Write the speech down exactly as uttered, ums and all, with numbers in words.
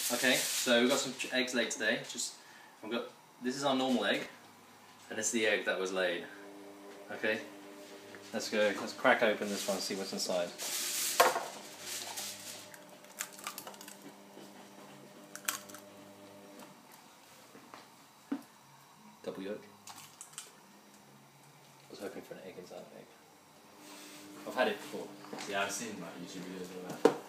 Okay, so we've got some eggs laid today. Just, we've got, this is our normal egg, and this is the egg that was laid. Okay, let's go, let's crack open this one and see what's inside. Double yolk. I was hoping for an egg inside an egg. I've had it before. Yeah, I've seen like YouTube videos of that.